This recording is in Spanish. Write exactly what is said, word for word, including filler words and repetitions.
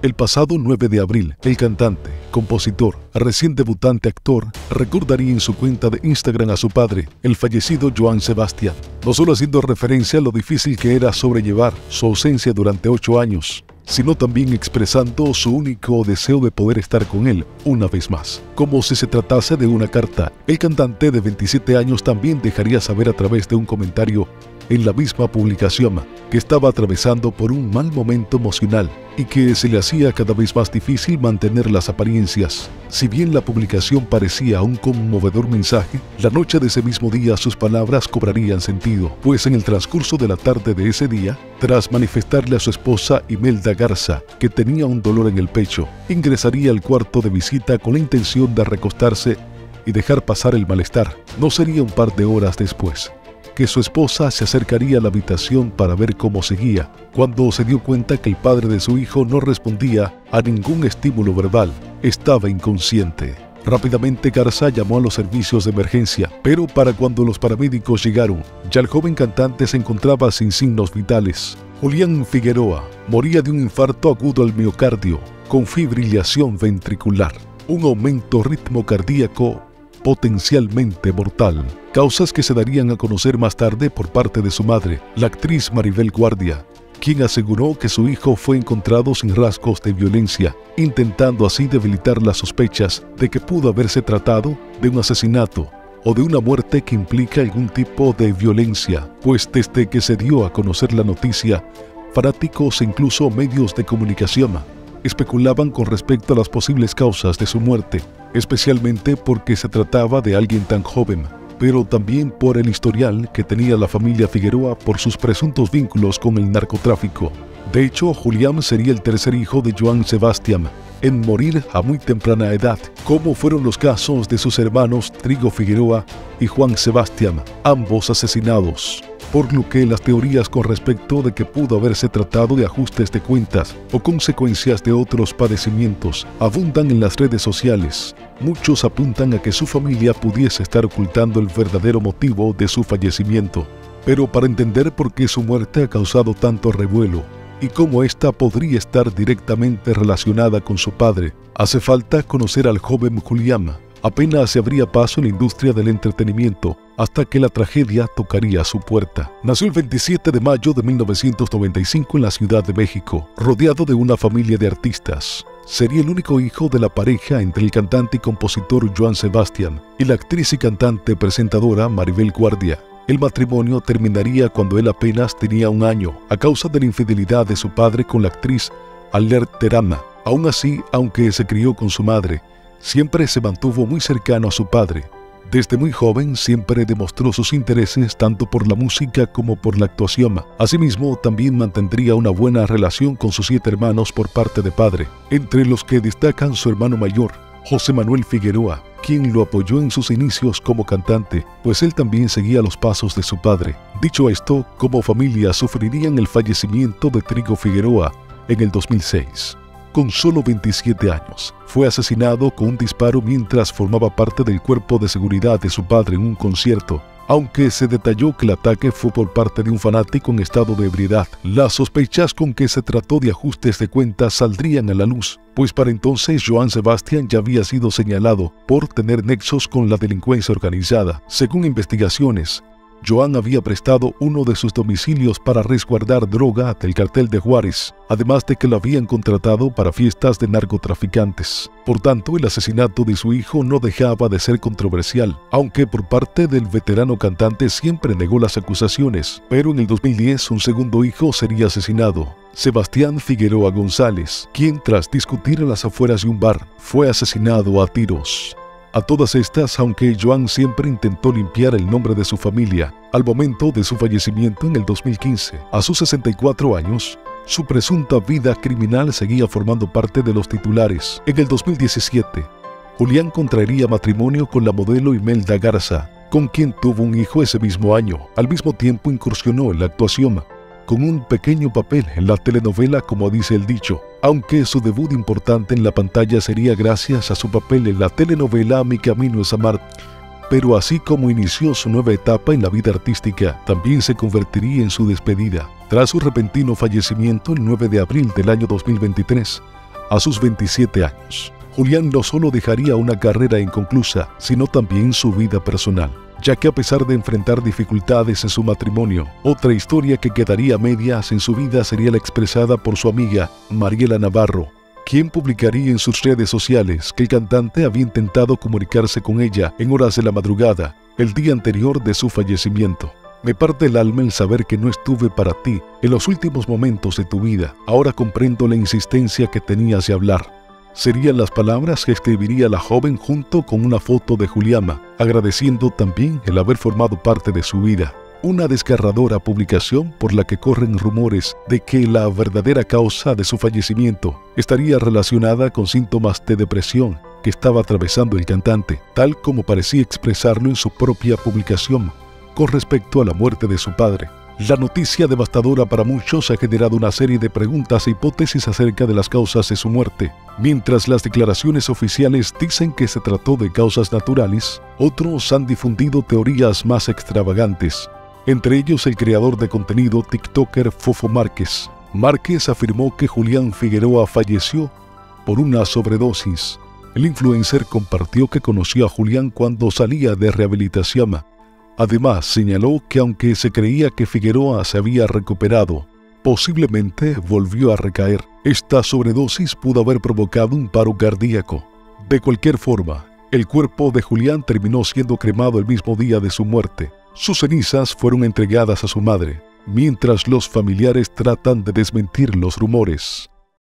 El pasado nueve de abril, el cantante, compositor, recién debutante actor, recordaría en su cuenta de Instagram a su padre, el fallecido Joan Sebastián, no solo haciendo referencia a lo difícil que era sobrellevar su ausencia durante ocho años, sino también expresando su único deseo de poder estar con él una vez más. Como si se tratase de una carta, el cantante de veintisiete años también dejaría saber a través de un comentario en la misma publicación que estaba atravesando por un mal momento emocional y que se le hacía cada vez más difícil mantener las apariencias. Si bien la publicación parecía un conmovedor mensaje, la noche de ese mismo día sus palabras cobrarían sentido, pues en el transcurso de la tarde de ese día, tras manifestarle a su esposa Imelda Garza que tenía un dolor en el pecho, ingresaría al cuarto de visita con la intención de recostarse y dejar pasar el malestar. No sería un par de horas después que su esposa se acercaría a la habitación para ver cómo seguía, cuando se dio cuenta que el padre de su hijo no respondía a ningún estímulo verbal, estaba inconsciente. Rápidamente Garza llamó a los servicios de emergencia, pero para cuando los paramédicos llegaron, ya el joven cantante se encontraba sin signos vitales. Julián Figueroa moría de un infarto agudo al miocardio, con fibrilación ventricular, un aumento ritmo cardíaco potencialmente mortal, causas que se darían a conocer más tarde por parte de su madre, la actriz Maribel Guardia, quien aseguró que su hijo fue encontrado sin rasgos de violencia, intentando así debilitar las sospechas de que pudo haberse tratado de un asesinato o de una muerte que implica algún tipo de violencia, pues desde que se dio a conocer la noticia, fanáticos e incluso medios de comunicación especulaban con respecto a las posibles causas de su muerte, especialmente porque se trataba de alguien tan joven, pero también por el historial que tenía la familia Figueroa por sus presuntos vínculos con el narcotráfico. De hecho, Julián sería el tercer hijo de Joan Sebastián en morir a muy temprana edad, como fueron los casos de sus hermanos Trigo Figueroa y Juan Sebastián, ambos asesinados, por lo que las teorías con respecto de que pudo haberse tratado de ajustes de cuentas o consecuencias de otros padecimientos abundan en las redes sociales. Muchos apuntan a que su familia pudiese estar ocultando el verdadero motivo de su fallecimiento, pero para entender por qué su muerte ha causado tanto revuelo y cómo ésta podría estar directamente relacionada con su padre, hace falta conocer al joven Julián. Apenas se abría paso en la industria del entretenimiento hasta que la tragedia tocaría su puerta. Nació el veintisiete de mayo de mil novecientos noventa y cinco en la Ciudad de México, rodeado de una familia de artistas. Sería el único hijo de la pareja entre el cantante y compositor Joan Sebastián y la actriz y cantante presentadora Maribel Guardia. El matrimonio terminaría cuando él apenas tenía un año, a causa de la infidelidad de su padre con la actriz Alert Terama. Aún así, aunque se crió con su madre, siempre se mantuvo muy cercano a su padre. Desde muy joven siempre demostró sus intereses tanto por la música como por la actuación. Asimismo, también mantendría una buena relación con sus siete hermanos por parte de padre, entre los que destacan su hermano mayor, José Manuel Figueroa, quien lo apoyó en sus inicios como cantante, pues él también seguía los pasos de su padre. Dicho esto, como familia sufrirían el fallecimiento de Trigo Figueroa en el dos mil seis. Con solo veintisiete años, fue asesinado con un disparo mientras formaba parte del cuerpo de seguridad de su padre en un concierto. Aunque se detalló que el ataque fue por parte de un fanático en estado de ebriedad, las sospechas con que se trató de ajustes de cuentas saldrían a la luz, pues para entonces Joan Sebastián ya había sido señalado por tener nexos con la delincuencia organizada. Según investigaciones, Joan había prestado uno de sus domicilios para resguardar droga del cartel de Juárez, además de que lo habían contratado para fiestas de narcotraficantes. Por tanto, el asesinato de su hijo no dejaba de ser controversial, aunque por parte del veterano cantante siempre negó las acusaciones. Pero en el dos mil diez un segundo hijo sería asesinado, Sebastián Figueroa González, quien tras discutir en las afueras de un bar, fue asesinado a tiros. A todas estas, aunque Joan siempre intentó limpiar el nombre de su familia, al momento de su fallecimiento en el dos mil quince, a sus sesenta y cuatro años, su presunta vida criminal seguía formando parte de los titulares. En el dos mil diecisiete, Julián contraería matrimonio con la modelo Imelda Garza, con quien tuvo un hijo ese mismo año. Al mismo tiempo incursionó en la actuación, con un pequeño papel en la telenovela Como dice el dicho, aunque su debut importante en la pantalla sería gracias a su papel en la telenovela Mi camino es amar. Pero así como inició su nueva etapa en la vida artística, también se convertiría en su despedida. Tras su repentino fallecimiento el nueve de abril del año dos mil veintitrés, A sus veintisiete años, Julián no solo dejaría una carrera inconclusa, sino también su vida personal, ya que a pesar de enfrentar dificultades en su matrimonio, otra historia que quedaría a medias en su vida sería la expresada por su amiga Mariela Navarro, quien publicaría en sus redes sociales que el cantante había intentado comunicarse con ella en horas de la madrugada, el día anterior de su fallecimiento. Me parte el alma el saber que no estuve para ti en los últimos momentos de tu vida. Ahora comprendo la insistencia que tenías de hablar. Serían las palabras que escribiría la joven junto con una foto de Juliama, agradeciendo también el haber formado parte de su vida. Una desgarradora publicación por la que corren rumores de que la verdadera causa de su fallecimiento estaría relacionada con síntomas de depresión que estaba atravesando el cantante, tal como parecía expresarlo en su propia publicación con respecto a la muerte de su padre. La noticia devastadora para muchos ha generado una serie de preguntas e hipótesis acerca de las causas de su muerte. Mientras las declaraciones oficiales dicen que se trató de causas naturales, otros han difundido teorías más extravagantes. Entre ellos el creador de contenido TikToker Fofo Márquez. Márquez afirmó que Julián Figueroa falleció por una sobredosis. El influencer compartió que conoció a Julián cuando salía de rehabilitación. Además, señaló que aunque se creía que Figueroa se había recuperado, posiblemente volvió a recaer. Esta sobredosis pudo haber provocado un paro cardíaco. De cualquier forma, el cuerpo de Julián terminó siendo cremado el mismo día de su muerte. Sus cenizas fueron entregadas a su madre, mientras los familiares tratan de desmentir los rumores.